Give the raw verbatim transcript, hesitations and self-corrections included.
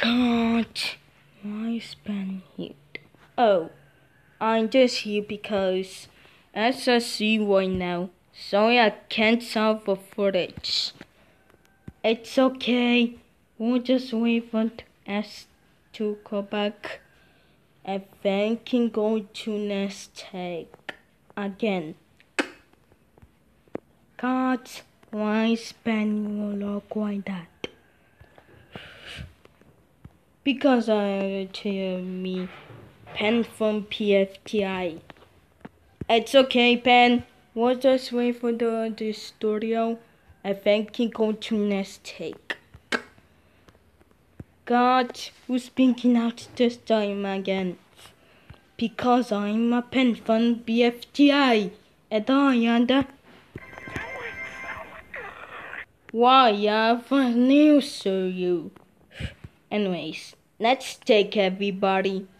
God, why is Ben here? Oh, I'm just here because as I see right now, sorry I can't solve the footage. It's okay, we'll just wait for us to go back and then can go to next take again. God, why is Ben will look like that? Because I tell me Pen from P F T I. It's okay, Pen. We'll just wait for the, the studio. I think can go to next take. God, who's speaking out this time again? Because I'm a pen from B F T I. And I am the... Why, I have news for you. Anyways, let's take everybody.